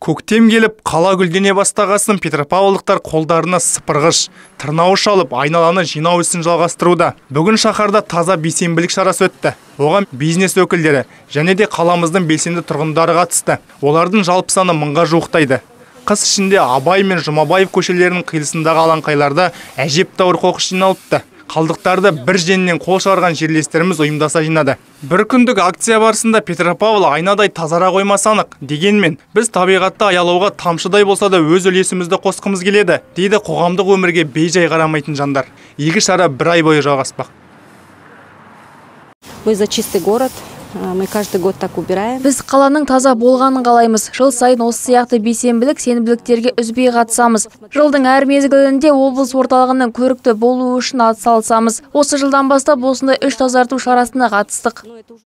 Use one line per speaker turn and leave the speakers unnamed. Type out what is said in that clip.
Көктем келіп, қала гүлдене бастағасын петропавлдықтар қолдарына сыпырғыш, тырнауыш алып, айналаны жинау ісін жалғастыруда. Бүгін шаһарда таза бейсенбілік шарасы өтті. Оған бизнес өкілдері және де қаламыздың белсенді тұрғындары қатысты. Олардың жалпы саны 1000-ға жуықтайды. Қыс ішінде Абай мен Жұмабаев көшелерінің қиылысындағы алаңқайларда әжептәуір қоқыс жиналыпты. Қалдықтарды бір жеңнен қол шығарған жерлестеріміз ұйымдаса жинады. Бір күндік акция барысында Петропавл айнадай тазара қоймасы анық. Дегенмен, біз табиғатты аялауға тамшыдай болса да өз үлесімізді қосқымыз келеді, дейді қоғамдық өмірге бейжай қарамайтын жандар. Игі шара 1 ай бойы жалғаспақ.
Мы за чистый город. Мы каждый год так убираем.
Біз қаланың таза болғанын қалаймыз. Жыл сайын осы сияқты бейсенбілік, сенбіліктерге үзбей қатысамыз. Жылдың әр мезгілінде облыс орталығының көрікті болуы үшін атсалысамыз. Осы жылдан бастап осындай 3 тазарту шарасына қатыстық.